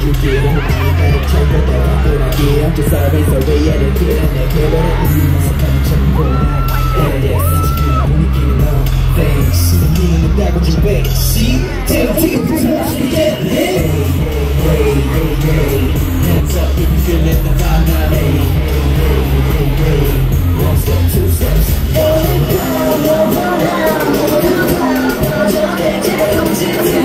길을 나를 찾고 내가 보라기야 저 사이에서 왜 얘를 길을 내게 버려 어색한 참 고난 LS 지금 분위기는 너 Thanks 니는 따고 준비 See? Take it Hey Hey Hey Hey Hands up if you feelin' the vibe now Hey Hey Hey One step, two steps Hey, go, go, go, go, go, go, go, go, go, go, go, go,